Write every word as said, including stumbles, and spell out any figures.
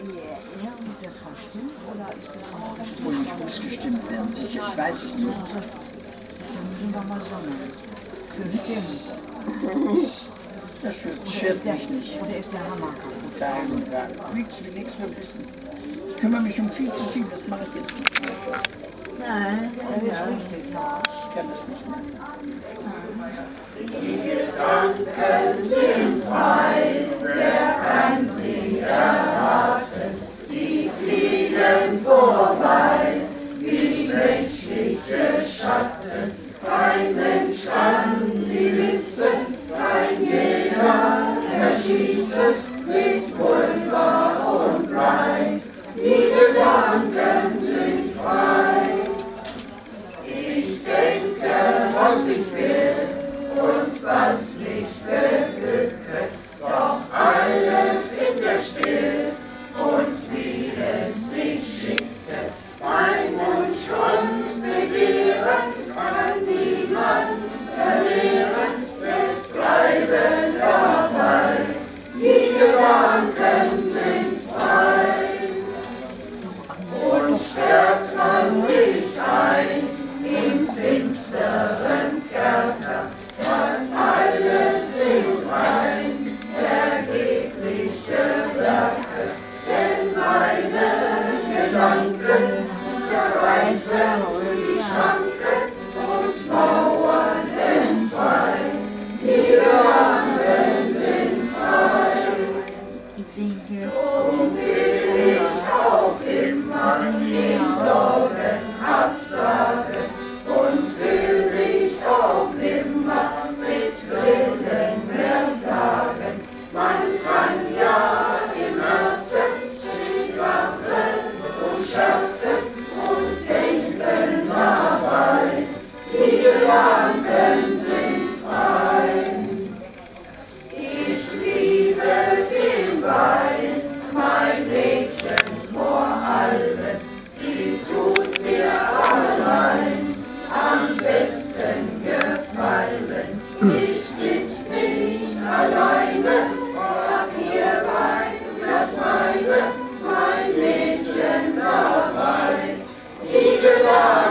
Ist das verstimmt oder ist das noch Wohl nicht muss gestimmt werden, sicher. Ich weiß es nicht. Dann müssen wir mal sammeln. Für Stimmen. Das stört, stört mich nicht. Oder ist der Hammer kaputt? Nein, nein. Nichts wie nichts für Wissen. Ich kümmere mich um viel zu viel, das mache ich jetzt nicht mehr. Nein, das ist richtig. Ich kann das nicht mehr. Die Gedanken sind frei, wer kann sie erraten? Sie fliegen vorbei, wie menschliche Schatten. Kein Mensch kann sie wissen, kein Jäger erschießen, mit Pulver und Blei. Die Gedanken sind frei. Ich denke, was ich will und was mich beglückt, doch alles in der Stille und wie es sich schickte. Mein Wunsch und Begehren kann niemand verlieren, es bleiben dabei, die Gedanken sind frei. Und sperrt man sich ein im finsteren Kerker, das alles sind rein vergebliche Werke, denn meine Gedanken zerreißen die Schranken und Mauern entzwei. Die Gedanken sind frei. Drum will ich auch immer den Sorgen absagen und will mich auch nimmer mit Willen mehr plagen. Man kann ja im Herzen sich lachen und scherzen und denken dabei, die Gedanken sind frei. Ich liebe den Wein, mein Mädchen vor allem, sie tut mir allein am besten gefallen. Ich sitz nicht alleine, hab hier beim Glas Weine mein Mädchen dabei, die Gedanken